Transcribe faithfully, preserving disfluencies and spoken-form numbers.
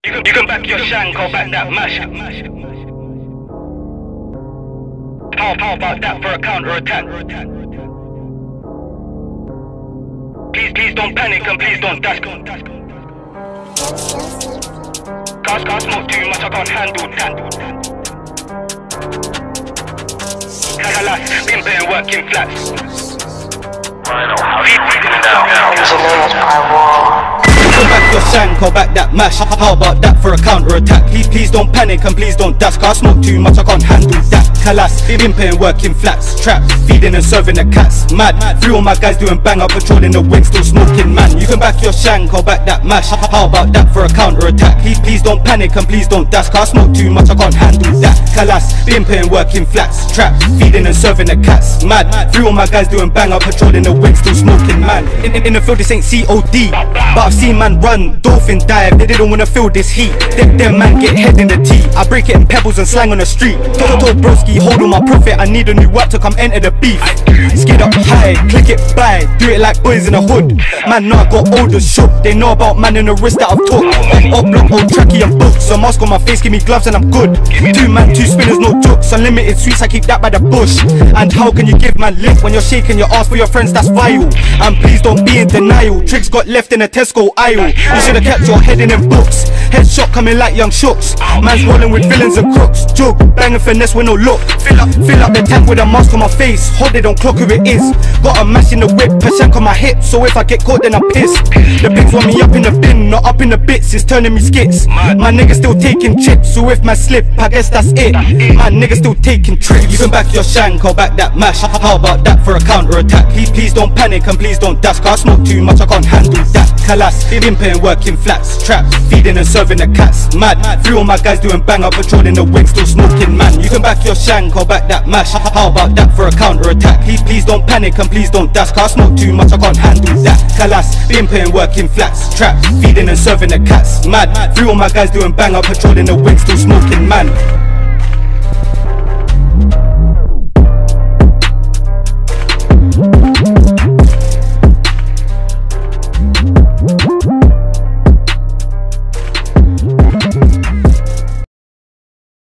You can, you can back your shank or back that mash. How, how about that for a counter attack? Please, please don't panic and please don't dash. Cause, cause smoke too much, I can't handle that. Kalas, been playing working flats. Come back your shank or back that mash. How about that for a counter attack? Please, please don't panic and please don't dash. Cause I smoke too much, I can't handle that. Kalas, been paying working flats. Trap, feeding and serving the cats. Mad, three of my guys doing bang up, patrolling the wing, still smoking man. You can back your shank or back that mash. How about that for a counter attack? Please, please don't panic and please don't dash. Cause I smoke too much, I can't handle that. Kalas, been paying working flats. Trap, feeding and serving the cats. Mad, three of my guys doing bang up, patrolling the wing, still smoking man. In, in, in the field this ain't C O D, but I've seen man run, dolphin dive, they didn't wanna feel this heat. Them, them man get head in the tea. I break it in pebbles and slang on the street. Toto broski, hold on my profit, I need a new wap to come enter the beef. Skid up high, click it by, do it like boys in the hood. Man know I got older shook, they know about man in the wrist that I've took. Up, up, block, old tracky and books, so mask on my face, give me gloves and I'm good. Two man, two spinners, no jokes, unlimited sweets, I keep that by the bush. And how can you give man lip when you're shaking your ass for your friends, that's vital. And please don't be in denial, tricks got left in a Tesco aisle. You should've kept your head in them books. Headshot coming like young shooks. Man's rolling with villains and crooks. Joke, banging finesse with no look. Fill up, fill up the tank with a mask on my face. Hold it, don't clock who it is. Got a mash in the whip, percent on my hip. So if I get caught then I'm pissed. The pigs want me up in the bin, not up in the bits. It's turning me skits. My nigga still taking chips. So if my slip, I guess that's it. My nigga still taking trips. You can back your shank or back that mash. How about that for a counter attack? Please, please don't panic and please don't dash. Cause I smoke too much, I can't handle that. Kalas, been paying working flats. Trap, feeding and serving the cats. Mad, three of my guys doing bang up, patrolling the wing, still smoking man. You can back your shank or back that mash. How about that for a counter attack? Please, please don't panic and please don't dash. Cause I smoke too much, I can't handle that. Kalas, been paying working flats. Trap, feeding and serving the cats. Mad, three of my guys doing bang up, patrolling the wing, still smoking man.